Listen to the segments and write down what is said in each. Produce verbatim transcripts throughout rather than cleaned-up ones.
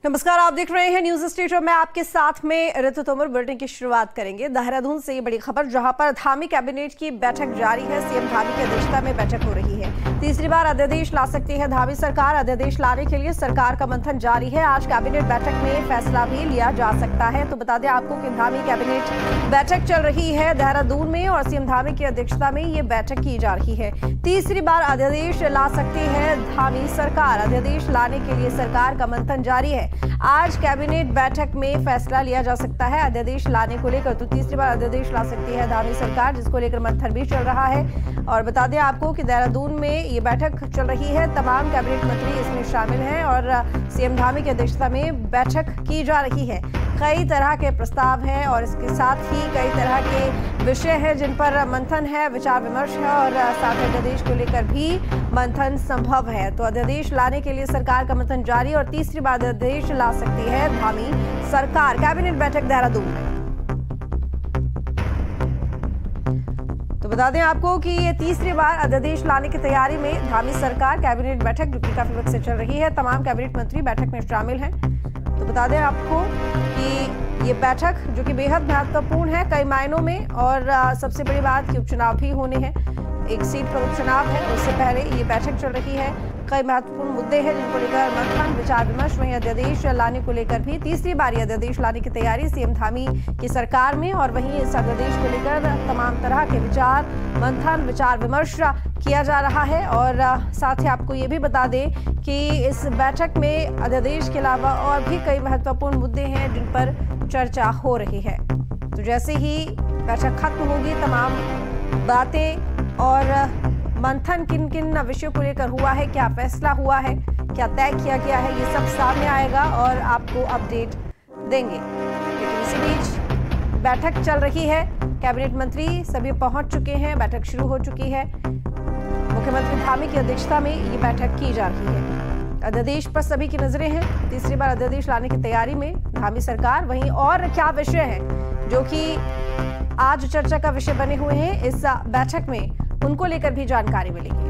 नमस्कार, आप देख रहे हैं न्यूज स्टेट और मैं आपके साथ में ऋतु तोमर। बुलेटिन की शुरुआत करेंगे देहरादून से। ये बड़ी खबर, जहां पर धामी कैबिनेट की बैठक जारी है। सीएम धामी की अध्यक्षता में बैठक हो रही है। तीसरी बार अध्यादेश ला सकती है धामी सरकार। अध्यादेश लाने के लिए सरकार का मंथन जारी है। आज कैबिनेट बैठक में फैसला भी लिया जा सकता है। तो बता दें आपको कि धामी कैबिनेट बैठक चल रही है देहरादून में और सीएम धामी की अध्यक्षता में ये बैठक की जा रही है। तीसरी बार अध्यादेश ला सकती है धामी सरकार। अध्यादेश लाने के लिए सरकार का मंथन जारी है। आज कैबिनेट बैठक में फैसला लिया जा सकता है अध्यादेश लाने को लेकर। तो तीसरी बार अध्यादेश ला सकती है धामी सरकार, जिसको लेकर मंथन भी चल रहा है। और बता दें आपको कि देहरादून में ये बैठक चल रही है। तमाम कैबिनेट मंत्री इसमें शामिल हैं और सीएम धामी की अध्यक्षता में बैठक की जा रही है। कई तरह के प्रस्ताव हैं और इसके साथ ही कई तरह के विषय हैं जिन पर मंथन है, विचार विमर्श है और साथ ही अध्यादेश को लेकर भी मंथन संभव है। तो अध्यादेश लाने के लिए सरकार का मंथन जारी और तीसरी बार अध्यादेश ला सकती है धामी सरकार। कैबिनेट बैठक देहरादून में। तो बता दें आपको कि ये तीसरी बार अध्यादेश लाने की तैयारी में धामी सरकार। कैबिनेट बैठक जो कि काफी वक्त से चल रही है, तमाम कैबिनेट मंत्री बैठक में शामिल हैं। तो बता दें आपको कि ये बैठक जो कि बेहद महत्वपूर्ण है कई मायनों में और सबसे बड़ी बात कि उपचुनाव भी होने हैं। एक सीट पर उपचुनाव है, उससे पहले ये बैठक चल रही है। कई महत्वपूर्ण मुद्दे हैं जिनको लेकर मंथन, विचार विमर्श, वहीं अध्यादेश लाने को लेकर भी तीसरी बार अध्यादेश लाने की तैयारी सीएम धामी की सरकार में। और वहीं इस अध्यादेश को लेकर तमाम तरह के विचार मंथन, विचार विमर्श किया जा रहा है। और साथ ही आपको ये भी बता दें कि इस बैठक में अध्यादेश के अलावा और भी कई महत्वपूर्ण मुद्दे हैं जिन पर चर्चा हो रही है। तो जैसे ही बैठक खत्म होगी, तमाम बातें और मंथन किन किन विषयों को लेकर हुआ है, क्या फैसला हुआ है, क्या तय किया गया है, ये सब सामने आएगा और आपको अपडेट देंगे। लेकिन इसी बीच बैठक चल रही है। कैबिनेट मंत्री सभी पहुंच चुके हैं, बैठक शुरू हो चुकी है। मुख्यमंत्री धामी की अध्यक्षता में ये बैठक की जा रही है। अध्यादेश पर सभी की नजरें हैं। तीसरी बार अध्यादेश लाने की तैयारी में धामी सरकार। वहीं और क्या विषय है जो कि आज चर्चा का विषय बने हुए हैं इस बैठक में, उनको लेकर भी जानकारी मिलेगी।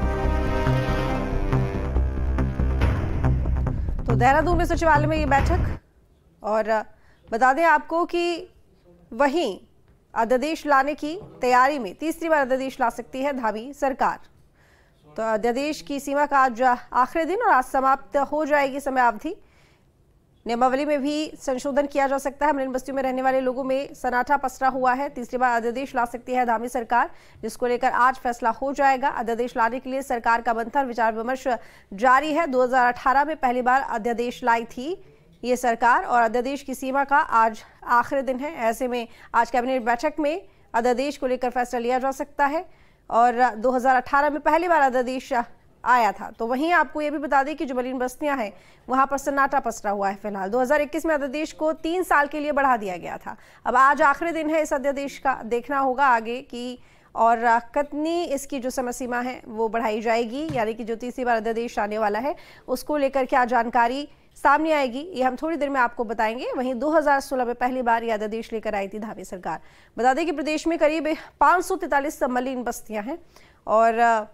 तो देहरादून में सचिवालय में ये बैठक। और बता दें आपको कि वहीं अध्यादेश लाने की तैयारी में तीसरी बार अध्यादेश ला सकती है धामी सरकार। तो अध्यादेश की सीमा का आज आखिरी दिन और आज समाप्त हो जाएगी समय अवधि। नियमावली में भी संशोधन किया जा सकता है। मलिन बस्तियों में रहने वाले लोगों में सन्नाटा पसरा हुआ है। तीसरी बार अध्यादेश ला सकती है धामी सरकार, जिसको लेकर आज फैसला हो जाएगा। अध्यादेश लाने के लिए सरकार का मंथन, विचार विमर्श जारी है। दो हज़ार अठारह में पहली बार अध्यादेश लाई थी ये सरकार और अध्यादेश की सीमा का आज आखिरी दिन है। ऐसे में आज कैबिनेट बैठक में अध्यादेश को लेकर फैसला लिया जा सकता है। और दो हज़ार अठारह में पहली बार अध्यादेश आया था। तो वहीं आपको ये भी बता दें कि जो मलिन बस्तियां हैं वहां पर सन्नाटा पसरा हुआ है फिलहाल। दो हज़ार इक्कीस में अध्यादेश को तीन साल के लिए बढ़ा दिया गया था। अब आज आखिरी दिन है इस अध्यादेश का। देखना होगा आगे कि और कितनी इसकी जो समय सीमा है वो बढ़ाई जाएगी, यानी कि जो तीसरी बार अध्यादेश आने वाला है उसको लेकर क्या जानकारी सामने आएगी, ये हम थोड़ी देर में आपको बताएंगे। वहीं दो हज़ार सोलह में पहली बार ये अध्यादेश लेकर आई थी धामी सरकार। बता दें कि प्रदेश में करीब पाँच सौ तैंतालीस मलिन बस्तियां हैं और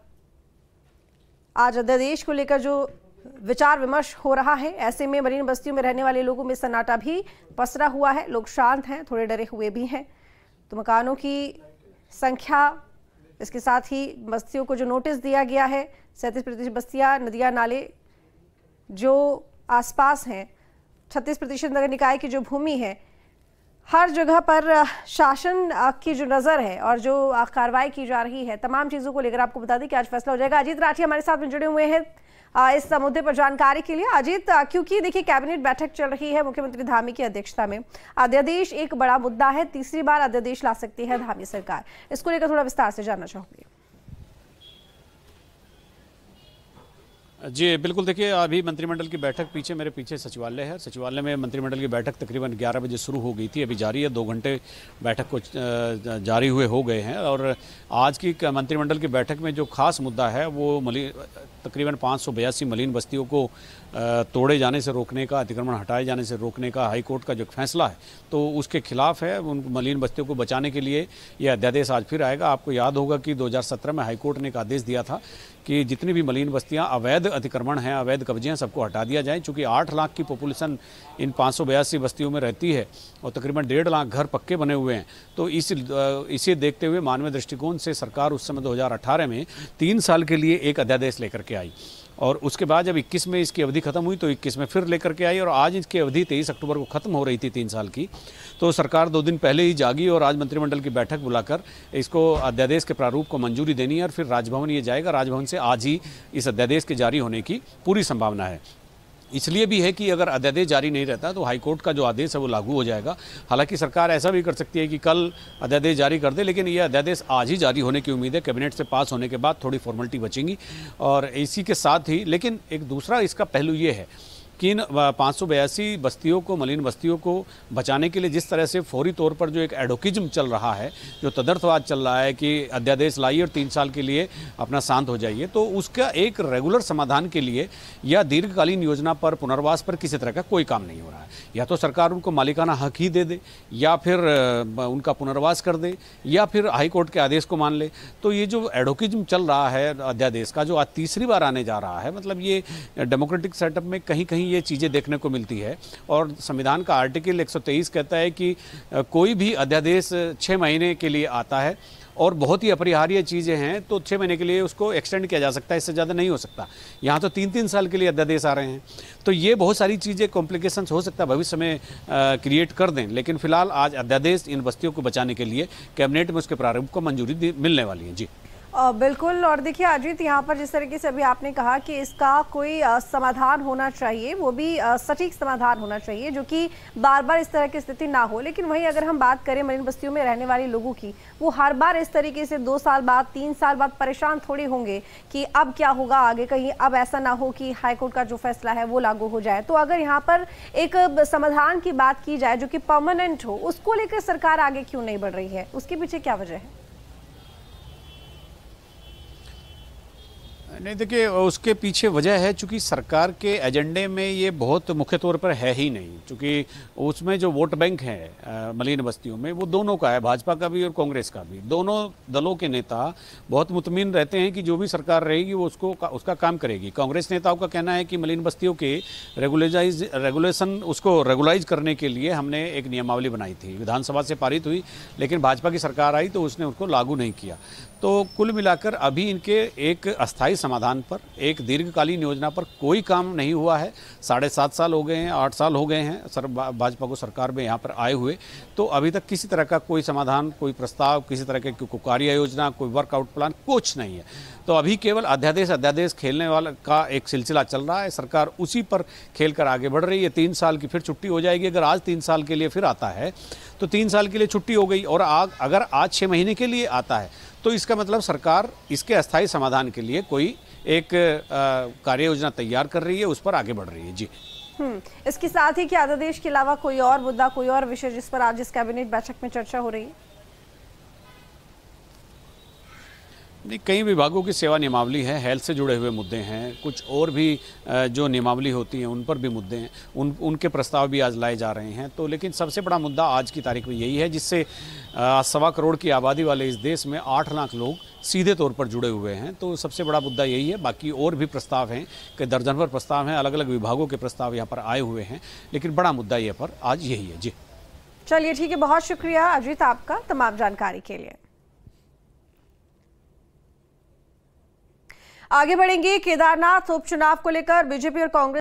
आज अध्यादेश को लेकर जो विचार विमर्श हो रहा है, ऐसे में मलिन बस्तियों में रहने वाले लोगों में सन्नाटा भी पसरा हुआ है। लोग शांत हैं, थोड़े डरे हुए भी हैं। तो मकानों की संख्या, इसके साथ ही बस्तियों को जो नोटिस दिया गया है, सैंतीस प्रतिशत बस्तियां, नदियां, नाले जो आसपास हैं, छत्तीस प्रतिशत नगर निकाय की जो भूमि है, हर जगह पर शासन की जो नज़र है और जो कार्रवाई की जा रही है, तमाम चीज़ों को लेकर आपको बता दें कि आज फैसला हो जाएगा। अजीत राठी हमारे साथ में जुड़े हुए हैं इस मुद्दे पर जानकारी के लिए। अजीत, क्योंकि देखिए कैबिनेट बैठक चल रही है मुख्यमंत्री धामी की अध्यक्षता में, अध्यादेश एक बड़ा मुद्दा है। तीसरी बार अध्यादेश ला सकती है धामी सरकार, इसको लेकर थोड़ा विस्तार से जानना चाहूंगी। जी बिल्कुल, देखिए अभी मंत्रिमंडल की बैठक पीछे मेरे पीछे सचिवालय है। सचिवालय में मंत्रिमंडल की बैठक तकरीबन ग्यारह बजे शुरू हो गई थी, अभी जारी है। दो घंटे बैठक को जारी हुए हो गए हैं। और आज की मंत्रिमंडल की बैठक में जो खास मुद्दा है वो मलिन तकरीबन पाँच सौ बयासी मलिन बस्तियों को तोड़े जाने से रोकने का, अतिक्रमण हटाए जाने से रोकने का हाईकोर्ट का जो फैसला है तो उसके खिलाफ है। उन मलिन बस्तियों को बचाने के लिए यह अध्यादेश आज फिर आएगा। आपको याद होगा कि दो हज़ार सत्रह में हाईकोर्ट ने एक आदेश दिया था कि जितनी भी मलिन बस्तियां अवैध अतिक्रमण हैं, अवैध कब्जे हैं, सबको हटा दिया जाए। चूँकि आठ लाख की पॉपुलेशन इन पाँच सौ बयासी बस्तियों में रहती है और तकरीबन डेढ़ लाख घर पक्के बने हुए हैं, तो इस इसे देखते हुए मानवीय दृष्टिकोण से सरकार उस समय दो हज़ार अठारह में तीन साल के लिए एक अध्यादेश लेकर के आई और उसके बाद जब इक्कीस में इसकी अवधि खत्म हुई तो इक्कीस में फिर लेकर के आई और आज इसकी अवधि तेईस अक्टूबर को खत्म हो रही थी तीन साल की। तो सरकार दो दिन पहले ही जागी और आज मंत्रिमंडल की बैठक बुलाकर इसको अध्यादेश के प्रारूप को मंजूरी देनी है और फिर राजभवन ये जाएगा। राजभवन से आज ही इस अध्यादेश के जारी होने की पूरी संभावना है। इसलिए भी है कि अगर अध्यादेश जारी नहीं रहता तो हाईकोर्ट का जो आदेश है वो लागू हो जाएगा। हालांकि सरकार ऐसा भी कर सकती है कि कल अध्यादेश जारी कर दे, लेकिन ये अध्यादेश आज ही जारी होने की उम्मीद है। कैबिनेट से पास होने के बाद थोड़ी फॉर्मेलिटी बचेंगी और इसी के साथ ही, लेकिन एक दूसरा इसका पहलू ये है कि इन पाँच सौ बयासी बस्तियों को, मलिन बस्तियों को बचाने के लिए जिस तरह से फौरी तौर पर जो एक एडोकिज्म चल रहा है, जो तदर्थवाद चल रहा है कि अध्यादेश लाइए और तीन साल के लिए अपना शांत हो जाइए, तो उसका एक रेगुलर समाधान के लिए या दीर्घकालीन योजना पर, पुनर्वास पर किसी तरह का कोई काम नहीं हो रहा है। या तो सरकार उनको मालिकाना हक ही दे दे या फिर उनका पुनर्वास कर दे या फिर हाईकोर्ट के आदेश को मान ले। तो ये जो एडोकिज्म चल रहा है अध्यादेश का, जो आज तीसरी बार आने जा रहा है, मतलब ये डेमोक्रेटिक सेटअप में कहीं कहीं ये चीज़ें देखने को मिलती है। और संविधान का आर्टिकल एक सौ तेईस कहता है कि कोई भी अध्यादेश छः महीने के लिए आता है और बहुत ही अपरिहार्य चीज़ें हैं तो छः महीने के लिए उसको एक्सटेंड किया जा सकता है, इससे ज़्यादा नहीं हो सकता। यहाँ तो तीन तीन साल के लिए अध्यादेश आ रहे हैं, तो ये बहुत सारी चीज़ें कॉम्प्लिकेशंस हो सकता है भविष्य में क्रिएट कर दें। लेकिन फिलहाल आज अध्यादेश इन बस्तियों को बचाने के लिए कैबिनेट में उसके प्रारूप को मंजूरी मिलने वाली है। जी बिल्कुल। और देखिए अजीत, यहाँ पर जिस तरीके से अभी आपने कहा कि इसका कोई आ, समाधान होना चाहिए, वो भी आ, सटीक समाधान होना चाहिए जो कि बार बार इस तरह की स्थिति ना हो। लेकिन वहीं अगर हम बात करें मलिन बस्तियों में रहने वाले लोगों की, वो हर बार इस तरीके से दो साल बाद, तीन साल बाद परेशान थोड़ी होंगे कि अब क्या होगा आगे, कहीं अब ऐसा ना हो कि हाईकोर्ट का जो फैसला है वो लागू हो जाए। तो अगर यहाँ पर एक समाधान की बात की जाए जो कि परमानेंट हो, उसको लेकर सरकार आगे क्यों नहीं बढ़ रही है? उसके पीछे क्या वजह है? नहीं, देखिए उसके पीछे वजह है चूंकि सरकार के एजेंडे में ये बहुत मुख्य तौर पर है ही नहीं। चूंकि उसमें जो वोट बैंक है मलिन बस्तियों में वो दोनों का है, भाजपा का भी और कांग्रेस का भी। दोनों दलों के नेता बहुत मुतमिन रहते हैं कि जो भी सरकार रहेगी वो उसको उसका काम करेगी। कांग्रेस नेताओं का कहना है कि मलिन बस्तियों के रेगुलेजाइज रेगुलेशन उसको रेगुलाइज करने के लिए हमने एक नियमावली बनाई थी, विधानसभा से पारित हुई, लेकिन भाजपा की सरकार आई तो उसने उसको लागू नहीं किया। तो कुल मिलाकर अभी इनके एक अस्थायी समाधान पर, एक दीर्घकालीन योजना पर कोई काम नहीं हुआ है। साढ़े सात साल हो गए हैं, आठ साल हो गए हैं सर भाजपा को सरकार में यहाँ पर आए हुए, तो अभी तक किसी तरह का कोई समाधान, कोई प्रस्ताव, किसी तरह की कोई कार्य योजना, कोई वर्कआउट प्लान कुछ नहीं है। तो अभी केवल अध्यादेश अध्यादेश खेलने वाला का एक सिलसिला चल रहा है। सरकार उसी पर खेल कर आगे बढ़ रही है। तीन साल की फिर छुट्टी हो जाएगी। अगर आज तीन साल के लिए फिर आता है तो तीन साल के लिए छुट्टी हो गई, और आग अगर आज छः महीने के लिए आता है तो इसका मतलब सरकार इसके अस्थायी समाधान के लिए कोई एक कार्य योजना तैयार कर रही है, उस पर आगे बढ़ रही है। जी हम्म इसके साथ ही क्या अध्यादेश के अलावा कोई और मुद्दा, कोई और विषय जिस पर आज इस कैबिनेट बैठक में चर्चा हो रही है? नहीं, कई विभागों की सेवा नियमावली है, हेल्थ से जुड़े हुए मुद्दे हैं, कुछ और भी जो नियमावली होती हैं उन पर भी मुद्दे हैं, उन उनके प्रस्ताव भी आज लाए जा रहे हैं। तो लेकिन सबसे बड़ा मुद्दा आज की तारीख में यही है जिससे सवा करोड़ की आबादी वाले इस देश में आठ लाख लोग सीधे तौर पर जुड़े हुए हैं। तो सबसे बड़ा मुद्दा यही है। बाकी और भी प्रस्ताव हैं, कि दर्जन भर प्रस्ताव हैं, अलग अलग विभागों के प्रस्ताव यहाँ पर आए हुए हैं, लेकिन बड़ा मुद्दा ये पर आज यही है। जी चलिए ठीक है, बहुत शुक्रिया अजीत आपका तमाम जानकारी के लिए। आगे बढ़ेंगे। केदारनाथ उपचुनाव को लेकर बीजेपी और कांग्रेस